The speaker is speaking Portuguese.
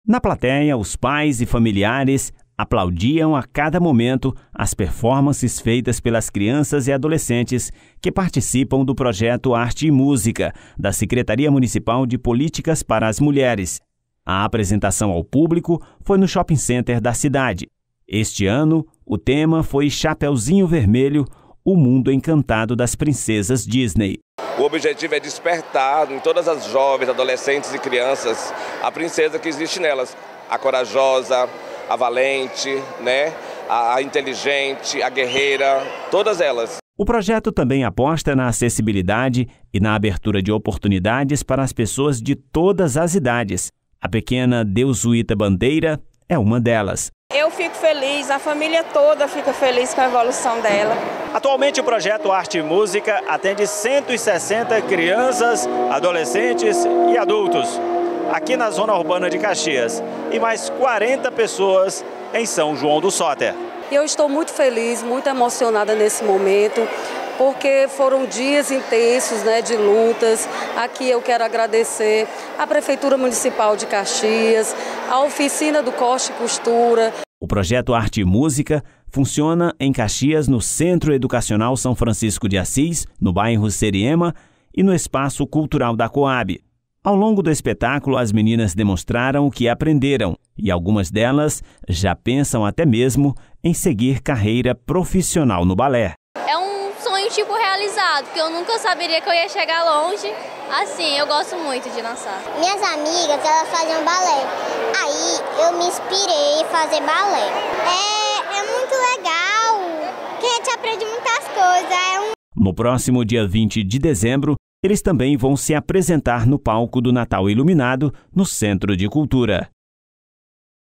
Na plateia, os pais e familiares aplaudiam a cada momento as performances feitas pelas crianças e adolescentes que participam do projeto Arte e Música da Secretaria Municipal de Políticas para as Mulheres. A apresentação ao público foi no shopping center da cidade. Este ano, o tema foi Chapeuzinho Vermelho, o mundo encantado das princesas Disney. O objetivo é despertar em todas as jovens, adolescentes e crianças a princesa que existe nelas, a corajosa, a valente, né? A inteligente, a guerreira, todas elas. O projeto também aposta na acessibilidade e na abertura de oportunidades para as pessoas de todas as idades. A pequena Deusuíta Bandeira é uma delas. Eu fico feliz, a família toda fica feliz com a evolução dela. Atualmente o projeto Arte e Música atende 160 crianças, adolescentes e adultos aqui na zona urbana de Caxias e mais 40 pessoas em São João do Soter. Eu estou muito feliz, muito emocionada nesse momento, porque foram dias intensos, de lutas. Aqui eu quero agradecer à Prefeitura Municipal de Caxias, à oficina do Corte e Costura. O projeto Arte e Música funciona em Caxias, no Centro Educacional São Francisco de Assis, no bairro Seriema e no Espaço Cultural da Coab. Ao longo do espetáculo, as meninas demonstraram o que aprenderam e algumas delas já pensam até mesmo em seguir carreira profissional no balé. É um sonho realizado, porque eu nunca saberia que eu ia chegar longe. Assim, eu gosto muito de dançar. Minhas amigas, elas faziam balé. Aí eu me inspirei em fazer balé. É muito legal, que a gente aprende muitas coisas. No próximo dia 20 de dezembro, eles também vão se apresentar no palco do Natal Iluminado, no Centro de Cultura.